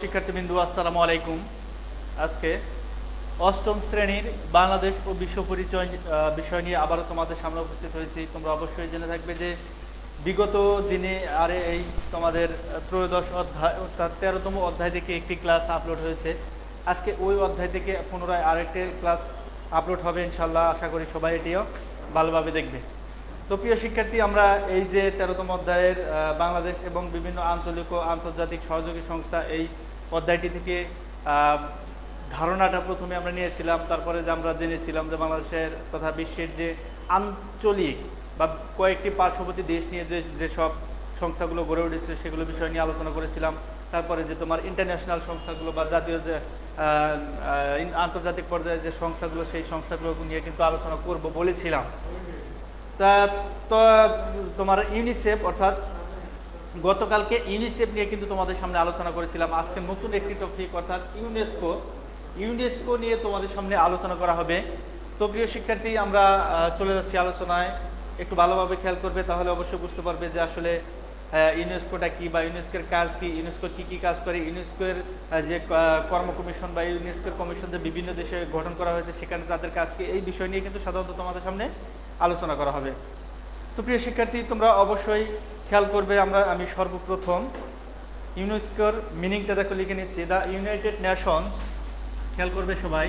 শিক্ষার্থীবৃন্দু আসসালামু আলাইকুম। আজকে অষ্টম শ্রেণীর বাংলাদেশ ও বিশ্ব পরিচয় বিষয় নিয়ে আবারও তোমাদের সামনে উপস্থিত হয়েছি। তোমরা অবশ্যই জেনে থাকবে যে বিগত দিনে এই তোমাদের ত্রয়োদশ অধ্যায় অর্থাৎ 13তম অধ্যায় থেকে একটি ক্লাস আপলোড হয়েছে। আজকে ওই অধ্যায় থেকে পুনরায় আরেকটি ক্লাস আপলোড হবে ইনশাল্লাহ। আশা করি সবাই এটিও ভালোভাবে দেখবে। তো প্রিয় শিক্ষার্থী, আমরা এই যে 13তম অধ্যায়ের বাংলাদেশ এবং বিভিন্ন আঞ্চলিক ও আন্তর্জাতিক সহযোগী সংস্থা এই অধ্যায়টি থেকে ধারণাটা প্রথমে আমরা নিয়েছিলাম। তারপরে যে আমরা জেনেছিলাম যে বাংলাদেশের তথা বিশ্বের যে আঞ্চলিক বা কয়েকটি পার্শ্ববর্তী দেশ নিয়ে যেসব সংস্থাগুলো গড়ে উঠেছে সেগুলো বিষয় নিয়ে আলোচনা করেছিলাম। তারপরে যে তোমার ইন্টারন্যাশনাল সংস্থাগুলো বা জাতীয় যে আন্তর্জাতিক পর্যায়ে যে সংস্থাগুলো সেই সংস্থাগুলো নিয়ে কিন্তু আলোচনা করব বলেছিলাম। তো তোমার ইউনিসেফ অর্থাৎ গতকালকে ইউনিসেফ নিয়ে কিন্তু তোমাদের সামনে আলোচনা করেছিলাম। আজকে নতুন একটি টপিক অর্থাৎ ইউনেস্কো নিয়ে তোমাদের সামনে আলোচনা করা হবে। তো প্রিয় শিক্ষার্থী, আমরা চলে যাচ্ছি আলোচনায়। একটু ভালোভাবে খেয়াল করবে, তাহলে অবশ্যই বুঝতে পারবে যে আসলে ইউনেস্কোটা কি বা ইউনেস্কোর কাজ কি, ইউনেস্কো কি কাজ করে, ইউনেস্কোর যে কর্ম কমিশন বা ইউনেস্কোর কমিশন যে বিভিন্ন দেশে গঠন করা হয়েছে সেখানে তাদের কাজ কি, এই বিষয় নিয়ে কিন্তু সাধারণত তোমাদের সামনে আলোচনা করা হবে। তো প্রিয় শিক্ষার্থী, তোমরা অবশ্যই খেয়াল করবে। আমি সর্বপ্রথম ইউনেস্কোর মিনিংটা দেখো লিখে নিচ্ছি, দ্য ইউনাইটেড নেশনস। খেয়াল করবে সবাই,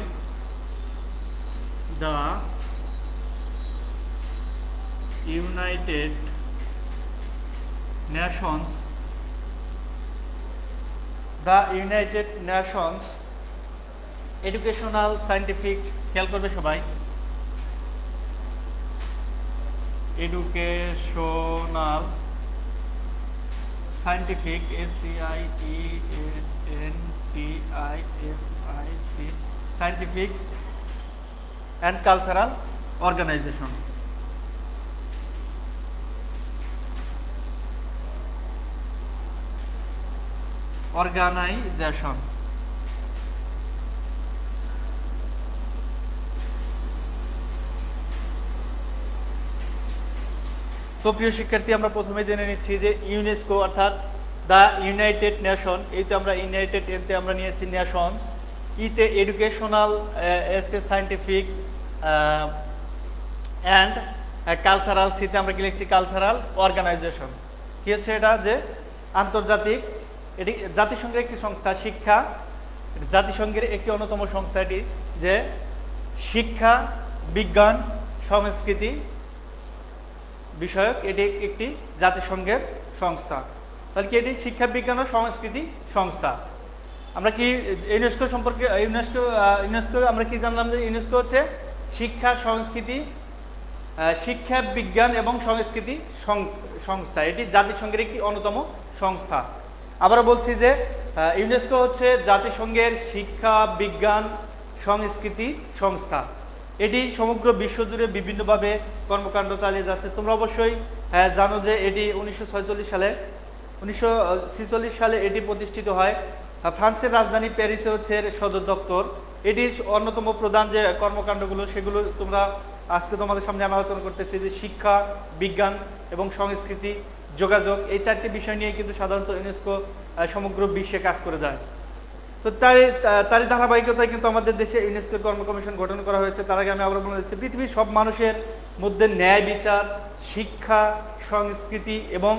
the United Nations, the United Nations Educational Scientific. খেয়াল করবে সবাই, Educational Scientific, SCIENTIFIC, Scientific and Cultural Organization. Organization তো প্রিয় শিক্ষার্থী, আমরা প্রথমে জেনে নিচ্ছি যে ইউনেস্কো অর্থাৎ দ্য ইউনাইটেড নেশন। এইতে আমরা ইউনাইটেড, এতে আমরা নিয়েছি নেশনস, ইতে এডুকেশনাল, এসতে সায়েন্টিফিক অ্যান্ড কালচারাল, সিতে আমরা কি লিখছি কালচারাল অর্গানাইজেশন। কি হচ্ছে এটা? যে আন্তর্জাতিক, এটি জাতিসংঘের একটি সংস্থা, শিক্ষা জাতিসংঘের একটি অন্যতম সংস্থা। এটি যে শিক্ষা, বিজ্ঞান, সংস্কৃতি বিষয়ক, এটি একটি জাতিসংঘের সংস্থা। তাহলে কি এটি শিক্ষা, বিজ্ঞান ও সংস্কৃতি সংস্থা। আমরা কি ইউনেস্কো সম্পর্কে ইউনেস্কো আমরা কি জানলাম যে ইউনেস্কো হচ্ছে শিক্ষা, সংস্কৃতি, শিক্ষা, বিজ্ঞান এবং সংস্কৃতি সংস্থা। এটি জাতিসংঘের একটি অন্যতম সংস্থা। আবারও বলছি যে ইউনেস্কো হচ্ছে জাতিসংঘের শিক্ষা, বিজ্ঞান, সংস্কৃতি সংস্থা। এটি সমগ্র বিশ্বজুড়ে বিভিন্নভাবে কর্মকাণ্ড চালিয়ে যাচ্ছে। তোমরা অবশ্যই জানো যে এটি 1946 সালে এটি প্রতিষ্ঠিত হয়। ফ্রান্সের রাজধানী প্যারিসে হচ্ছে সদর দপ্তর। এটির অন্যতম প্রধান যে কর্মকাণ্ডগুলো সেগুলো তোমরা আজকে তোমাদের সামনে আমি আলোচনা করতেছি, যে শিক্ষা, বিজ্ঞান এবং সংস্কৃতি, যোগাযোগ, এই চারটি বিষয় নিয়ে কিন্তু সাধারণত ইউনেস্কো সমগ্র বিশ্বে কাজ করে যায়। তো তারই ধারাবাহিকতায় কিন্তু আমাদের দেশে ইউনেস্কোর কর্ম কমিশন গঠন করা হয়েছে। তার আগে আমি আবার বলে দিচ্ছি, পৃথিবীর সব মানুষের মধ্যে ন্যায় বিচার, শিক্ষা, সংস্কৃতি এবং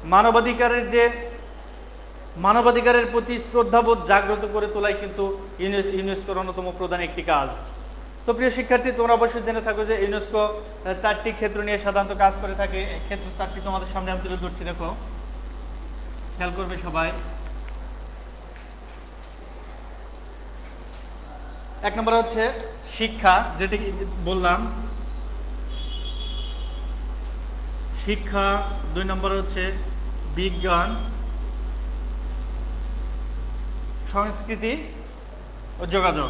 মানবাধিকারের প্রতি শ্রদ্ধাবোধ জাগ্রত করে তোলাই কিন্তু ইউনেস্কোর অন্যতম প্রধান একটি কাজ। তো প্রিয় শিক্ষার্থী, তোমরা অবশ্যই জেনে থাকো যে ইউনেস্কো চারটি ক্ষেত্র নিয়ে সাধারণত কাজ করে থাকে। ক্ষেত্র চারটি তোমাদের সামনে আমি তুলে ধরছি, দেখো খেয়াল করবে সবাই। এক নম্বর হচ্ছে শিক্ষা, যেটি বললাম শিক্ষা। দুই নম্বর হচ্ছে বিজ্ঞান, সংস্কৃতি ও যোগাযোগ।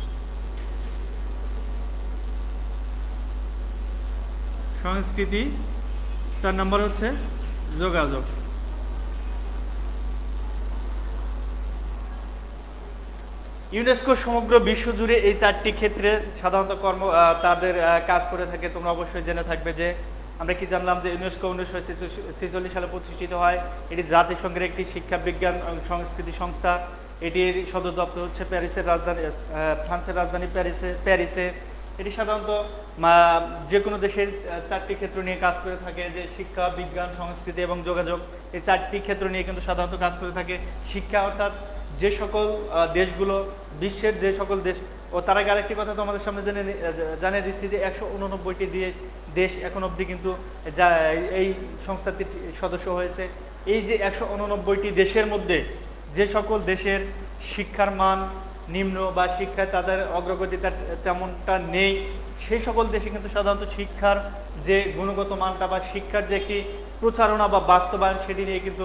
সংস্কৃতি। 4 নম্বর হচ্ছে যোগাযোগ। ইউনেস্কো সমগ্র বিশ্ব জুড়ে এই চারটি ক্ষেত্রে সাধারণত তাদের কাজ করে থাকে। তোমরা অবশ্যই জেনে থাকবে যে আমরা কি জানলাম যে ইউনেস্কো 1946 সালে প্রতিষ্ঠিত হয়। এটি জাতিসংঘের একটি শিক্ষা, বিজ্ঞান, সংস্কৃতি সংস্থা। এটির সদর দপ্তর হচ্ছে প্যারিসের রাজধানী, ফ্রান্সের রাজধানী প্যারিসে। এটি সাধারণত যে কোনো দেশের 4টি ক্ষেত্র নিয়ে কাজ করে থাকে, যে শিক্ষা, বিজ্ঞান, সংস্কৃতি এবং যোগাযোগ। এই 4টি ক্ষেত্র নিয়ে কিন্তু সাধারণত কাজ করে থাকে। শিক্ষা অর্থাৎ যে সকল দেশগুলো, বিশ্বের যে সকল দেশ, ও তার আগে আরেকটি কথা তো আমাদের সামনে জানিয়ে দিচ্ছি যে 189টি দেশ এখন অবধি কিন্তু এই সংস্থাটির সদস্য হয়েছে। এই যে 189টি দেশের মধ্যে যে সকল দেশের শিক্ষার মান নিম্ন বা শিক্ষায় তাদের অগ্রগতিটা তেমনটা নেই, সেই সকল দেশে কিন্তু সাধারণত শিক্ষার যে গুণগত মানটা বা শিক্ষার যে একটি প্রচারণা বা বাস্তবায়ন, সেটি নিয়ে কিন্তু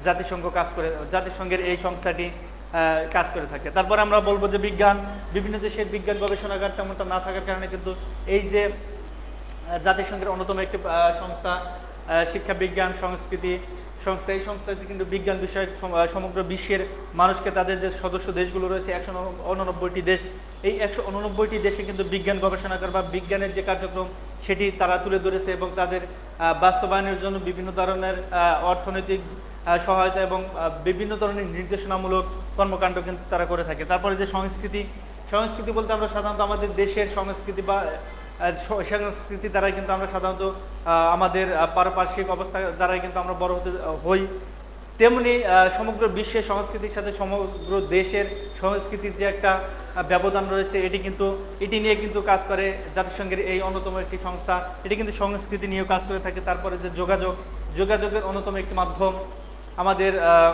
জাতিসংঘের এই সংস্থাটি কাজ করে থাকে। তারপরে আমরা বলবো যে বিজ্ঞান, বিভিন্ন দেশের বিজ্ঞান গবেষণাগার তেমনটা না থাকার কারণে কিন্তু এই যে জাতিসংঘের অন্যতম একটি সংস্থা শিক্ষা, বিজ্ঞান, সংস্কৃতি সংস্থা, এই সংস্থাটি কিন্তু বিজ্ঞান বিষয়ক সমগ্র বিশ্বের মানুষকে, তাদের যে সদস্য দেশগুলো রয়েছে 189টি দেশ, এই 189টি দেশে কিন্তু বিজ্ঞান গবেষণাগার বা বিজ্ঞানের যে কার্যক্রম সেটি তারা তুলে ধরেছে এবং তাদের বাস্তবায়নের জন্য বিভিন্ন ধরনের অর্থনৈতিক সহায়তা এবং বিভিন্ন ধরনের নির্দেশনামূলক কর্মকাণ্ড কিন্তু তারা করে থাকে। তারপরে যে সংস্কৃতি বলতে আমরা সাধারণত আমাদের দেশের সংস্কৃতি বা সংস্কৃতি দ্বারাই কিন্তু আমরা সাধারণত আমাদের পারিপার্শ্বিক অবস্থা দ্বারাই কিন্তু আমরা বড় হই। তেমনি সমগ্র বিশ্বের সংস্কৃতির সাথে সমগ্র দেশের সংস্কৃতির যে একটা ব্যবধান রয়েছে, এটি নিয়ে কিন্তু কাজ করে জাতিসংঘের এই অন্যতম একটি সংস্থা। এটি কিন্তু সংস্কৃতি নিয়েও কাজ করে থাকে। তারপরে যে যোগাযোগের অন্যতম একটি মাধ্যম, আমাদের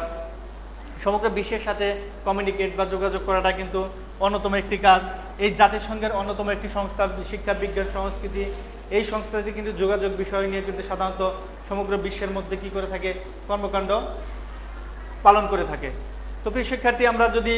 সমগ্র বিশ্বের সাথে কমিউনিকেট বা যোগাযোগ করাটা কিন্তু অন্যতম একটি কাজ। এই জাতিসংঘের অন্যতম একটি সংস্থা শিক্ষা, বিজ্ঞান, সংস্কৃতি, এই সংস্থাটি কিন্তু যোগাযোগ বিষয় নিয়ে কিন্তু সাধারণত সমগ্র বিশ্বের মধ্যে কি করে থাকে, কর্মকাণ্ড পালন করে থাকে। তো প্রিয় শিক্ষার্থী, আমরা যদি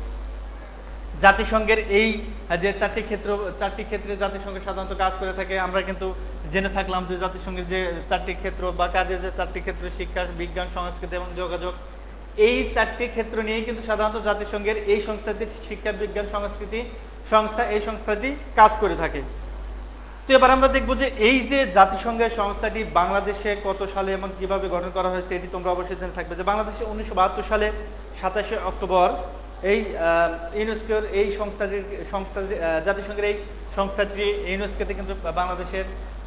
জাতিসংঘের এই যে 4টি ক্ষেত্রে জাতিসংঘ সাধারণত কাজ করে থাকে, আমরা কিন্তু জেনে থাকলাম যে জাতিসংঘের যে 4টি ক্ষেত্র বা কাজের যে 4টি ক্ষেত্র, শিক্ষা, বিজ্ঞান, সংস্কৃতি এবং যোগাযোগ, এই 4টি ক্ষেত্র নিয়েই কিন্তু সাধারণত জাতিসংঘের এই সংস্থাটি, শিক্ষা, বিজ্ঞান, সংস্কৃতি সংস্থা, এই সংস্থাটি কাজ করে থাকে। তো এবার আমরা দেখব যে এই যে জাতিসংঘের সংস্থাটি বাংলাদেশে কত সালে এবং কিভাবে গঠন করা হয়েছে, এটি তোমরা অবশ্যই জেনে থাকবে যে বাংলাদেশে 1972 সালে 27শে অক্টোবর এই ইউনেস্কোর এই জাতিসংঘের এই সংস্থাটি ইউনেস্কোতে কিন্তু বাংলাদেশের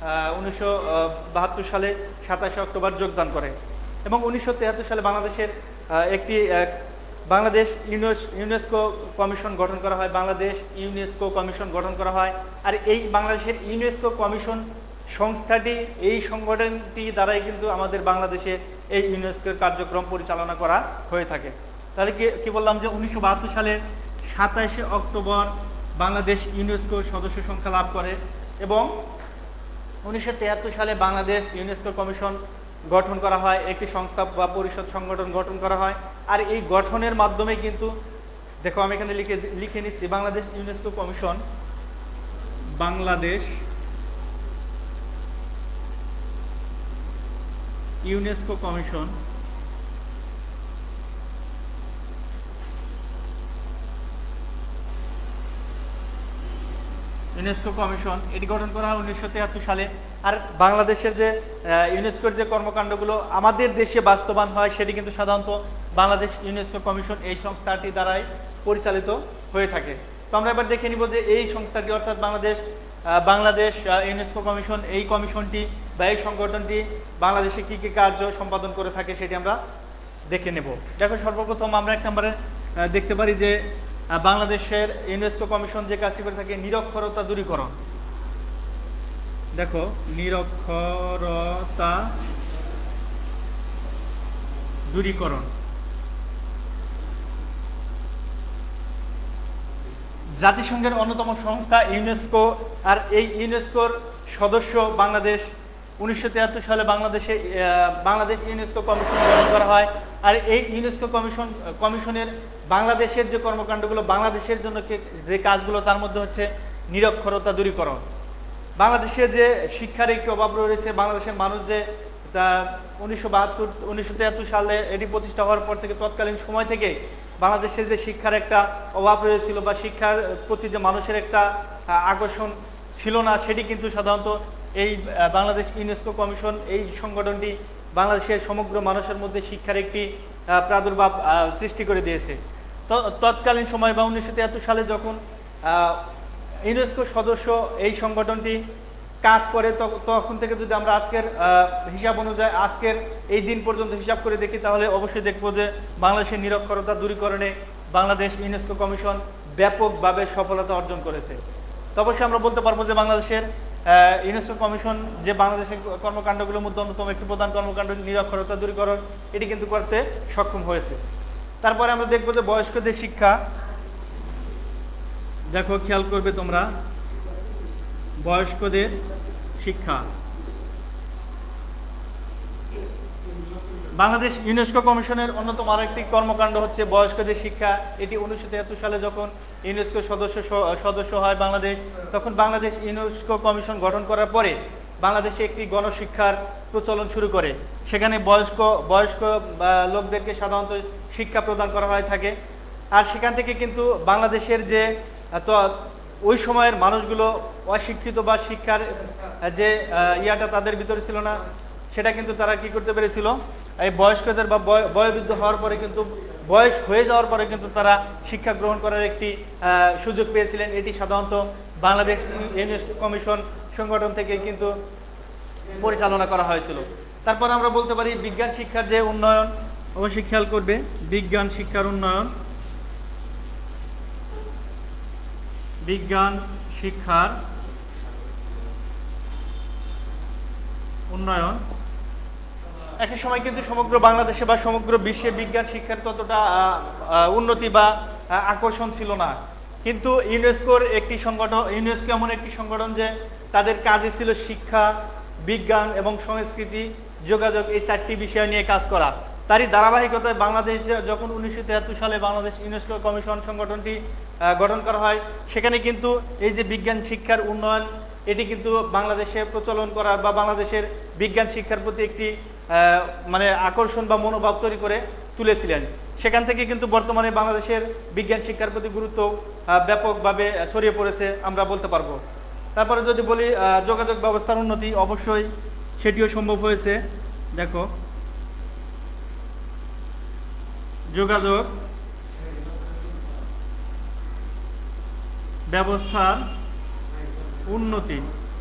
1972 সালে 27শে অক্টোবর যোগদান করে এবং 1973 সালে বাংলাদেশের একটি বাংলাদেশ ইউনেস্কো কমিশন গঠন করা হয়। বাংলাদেশ ইউনেস্কো কমিশন গঠন করা হয়। আর এই বাংলাদেশের ইউনেস্কো কমিশন সংস্থাটি, এই সংগঠনটি দ্বারাই কিন্তু আমাদের বাংলাদেশে এই ইউনেস্কোর কার্যক্রম পরিচালনা করা হয়ে থাকে। তাহলে কি বললাম যে 1972 সালে 27শে অক্টোবর বাংলাদেশ ইউনেস্কো সদস্য সংখ্যা লাভ করে এবং 1973 সালে বাংলাদেশ ইউনেস্কো কমিশন গঠন করা হয়, একটি সংস্থা বা পরিষদ সংগঠন গঠন করা হয়। আর এই গঠনের মাধ্যমে কিন্তু দেখো, আমি এখানে লিখে নিচ্ছি, Bangladesh UNESCO Commission, Bangladesh UNESCO Commission এটি গঠন করা হয় 1973 সালে। আর বাংলাদেশের যে ইউনেস্কোর যে কর্মকাণ্ডগুলো আমাদের দেশে বাস্তবায়ন হয়, সেটি কিন্তু সাধারণত বাংলাদেশ ইউনেস্কো কমিশন এই সংস্থাটি দ্বারাই পরিচালিত হয়ে থাকে। তো আমরা এবার দেখে নিব যে এই সংস্থাটি অর্থাৎ বাংলাদেশ ইউনেস্কো কমিশন, এই কমিশনটি বা এই সংগঠনটি বাংলাদেশে কি কি কার্য সম্পাদন করে থাকে সেটি আমরা দেখে নেব। দেখো, সর্বপ্রথম আমরা 1 নম্বরে দেখতে পারি যে বাংলাদেশের ইউনেস্কো কমিশন যে কাজটি করে থাকে নিরক্ষরতা দূরীকরণ। দেখো, নিরক্ষরতা দূরীকরণ। জাতিসংঘের অন্যতম সংস্থা ইউনেস্কো। আর এই ইউনেস্কোর সদস্য বাংলাদেশ। 1973 সালে বাংলাদেশ ইউনেস্কো কমিশন গঠন করা হয়। আর এই ইউনেস্কো কমিশনের বাংলাদেশের যে কর্মকাণ্ডগুলো, বাংলাদেশের জন্য যে কাজগুলো, তার মধ্যে হচ্ছে নিরক্ষরতা দূরীকরণ। বাংলাদেশে যে শিক্ষার একটি অভাব রয়েছে, বাংলাদেশের মানুষ যে 1973 সালে এটি প্রতিষ্ঠা হওয়ার পর থেকে তৎকালীন সময় থেকে বাংলাদেশের যে শিক্ষার একটা অভাব রয়েছিল বা শিক্ষার প্রতি যে মানুষের একটা আকর্ষণ ছিল না, সেটি কিন্তু সাধারণত এই বাংলাদেশ ইউনেস্কো কমিশন, এই সংগঠনটি বাংলাদেশের সমগ্র মানুষের মধ্যে শিক্ষার একটি প্রাদুর্ভাব সৃষ্টি করে দিয়েছে। তৎকালীন সময় বা 1973 সালে যখন ইউনেস্কো সদস্য এই সংগঠনটি কাজ করে, তখন থেকে যদি আমরা আজকের হিসাব অনুযায়ী আজকের এই দিন পর্যন্ত হিসাব করে দেখি, তাহলে অবশ্যই দেখব যে বাংলাদেশের নিরক্ষরতা দূরীকরণে বাংলাদেশ ইউনেস্কো কমিশন ব্যাপকভাবে সফলতা অর্জন করেছে। তো অবশ্যই আমরা বলতে পারবো যে বাংলাদেশের ইউনেস্কো কমিশন যে বাংলাদেশের কর্মকাণ্ডগুলোর মধ্যে অন্যতম একটি প্রধান কর্মকাণ্ড নিরক্ষরতা দূরীকরণ, এটি কিন্তু করতে সক্ষম হয়েছে। তারপরে আমরা দেখবো যে বয়স্কদের শিক্ষা, দেখো খেয়াল করবে তোমরা, বয়স্কদের শিক্ষা বাংলাদেশ ইউনেস্কো কমিশনের অন্যতম আরেকটি কর্মকাণ্ড হচ্ছে বয়স্কদের শিক্ষা। এটি 1973 সালে যখন ইউনেস্কো সদস্য হয় বাংলাদেশ, তখন বাংলাদেশ ইউনেস্কো কমিশন গঠন করার পরে বাংলাদেশে একটি গণশিক্ষার প্রচলন শুরু করে। সেখানে বয়স্ক লোকদেরকে সাধারণত শিক্ষা প্রদান করা হয়ে থাকে। আর সেখান থেকে কিন্তু বাংলাদেশের যে ওই সময়ের মানুষগুলো অশিক্ষিত বা শিক্ষার যে ইয়াটা তাদের ভিতরে ছিল না, সেটা কিন্তু তারা কি করতে পেরেছিল, এই বয়স্কদের বা বয়োবৃদ্ধ হওয়ার পরে কিন্তু বয়স হয়ে যাওয়ার পরে কিন্তু তারা শিক্ষা গ্রহণ করার একটি সুযোগ পেয়েছিলেন। এটি সাধারণত বাংলাদেশ ইউনেস্কো কমিশন সংগঠন থেকে কিন্তু পরিচালনা করা হয়েছিল। তারপর আমরা বলতে পারি বিজ্ঞান শিক্ষার যে উন্নয়ন, অবশ্যই খেয়াল করবে বিজ্ঞান শিক্ষার উন্নয়ন, বিজ্ঞান শিক্ষার উন্নয়ন। একই সময় কিন্তু সমগ্র বাংলাদেশে বা সমগ্র বিশ্বে বিজ্ঞান শিক্ষার ততটা উন্নতি বা আকর্ষণ ছিল না। কিন্তু ইউনেস্কোর একটি সংগঠন, ইউনেস্কো এমন একটি সংগঠন যে তাদের কাজে ছিল শিক্ষা, বিজ্ঞান এবং সংস্কৃতি, যোগাযোগ, এই চারটি বিষয় নিয়ে কাজ করা। তারই ধারাবাহিকতায় বাংলাদেশ যখন 1973 সালে বাংলাদেশ ইউনেস্কো কমিশন সংগঠনটি গঠন করা হয়, সেখানে কিন্তু এই যে বিজ্ঞান শিক্ষার উন্নয়ন, এটি কিন্তু বাংলাদেশে প্রচলন করার বা বাংলাদেশের বিজ্ঞান শিক্ষার প্রতি একটি মানে আকর্ষণ বা মনোভাব তৈরি করে তুলেছিলেন। সেখান থেকে কিন্তু বর্তমানে বাংলাদেশের বিজ্ঞান শিক্ষার প্রতি গুরুত্ব ব্যাপকভাবে ছড়িয়ে পড়েছে আমরা বলতে পারবো। তারপরে যদি বলি যোগাযোগ ব্যবস্থার উন্নতি, অবশ্যই সেটিও সম্ভব হয়েছে। দেখো যোগাযোগ ব্যবস্থার উন্নতি,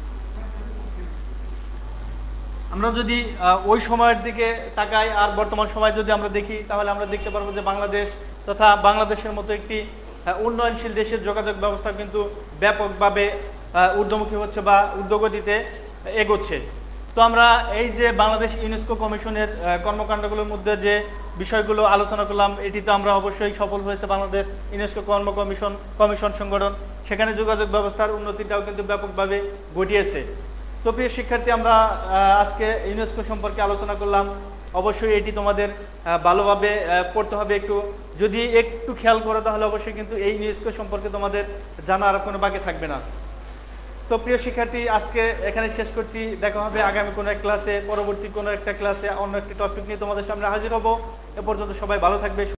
আমরা যদি ওই সময়ের দিকে তাকাই আর বর্তমান সময় যদি আমরা দেখি, তাহলে আমরা দেখতে পারবো যে বাংলাদেশ তথা বাংলাদেশের মতো একটি উন্নয়নশীল দেশের যোগাযোগ ব্যবস্থা কিন্তু ব্যাপকভাবে ঊর্ধ্বমুখী হচ্ছে বা ঊর্ধ্বগতিতে এগোচ্ছে। তো আমরা এই যে বাংলাদেশ ইউনেস্কো কমিশনের কর্মকাণ্ডগুলোর মধ্যে যে বিষয়গুলো আলোচনা করলাম, এটিতে আমরা অবশ্যই সফল হয়েছে বাংলাদেশ ইউনেস্কো কমিশন সংগঠন। সেখানে যোগাযোগ ব্যবস্থার উন্নতিটাও কিন্তু ব্যাপকভাবে ঘটিয়েছে। তো প্রিয় শিক্ষার্থী, আমরা আজকে ইউনেস্কো সম্পর্কে আলোচনা করলাম। অবশ্যই এটি তোমাদের ভালোভাবে পড়তে হবে। যদি একটু খেয়াল করো তাহলে অবশ্যই কিন্তু এই ইউনেস্কো সম্পর্কে তোমাদের জানা আর কোনো বাকি থাকবে না। তো প্রিয় শিক্ষার্থী, আজকে এখানে শেষ করছি। দেখা হবে আগামী কোনো এক ক্লাসে, পরবর্তী কোনো একটা ক্লাসে অন্য একটি টপিক নিয়ে তোমাদের সামনে হাজির হব। এ পর্যন্ত সবাই ভালো থাকবে।